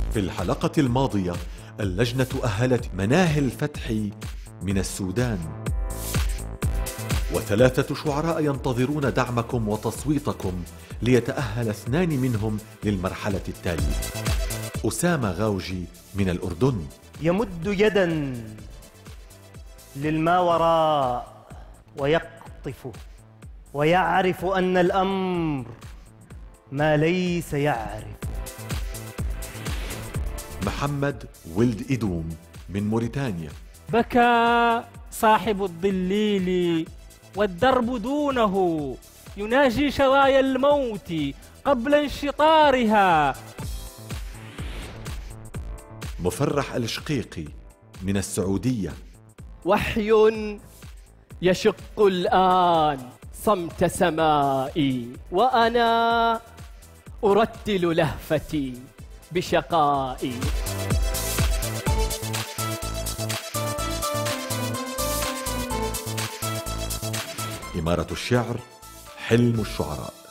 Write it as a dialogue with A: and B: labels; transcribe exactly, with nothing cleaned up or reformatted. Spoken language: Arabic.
A: في الحلقة الماضية اللجنة أهلت مناهل فتحي من السودان، وثلاثة شعراء ينتظرون دعمكم وتصويتكم ليتأهل اثنان منهم للمرحلة التالية. أسامة غاوجي من الأردن
B: يمد يدا للماوراء ويقطف ويعرف أن الأمر ما ليس يعرف.
A: محمد ولد إدوم من موريتانيا
C: بكى صاحب الضليل والدرب دونه يناجي شظايا الموت قبل انشطارها.
A: مفرح الشقيقي من السعودية
D: وحي يشق الآن صمت سمائي وأنا أرتل لهفتي بشقائي.
A: إمارة الشعر حلم الشعراء.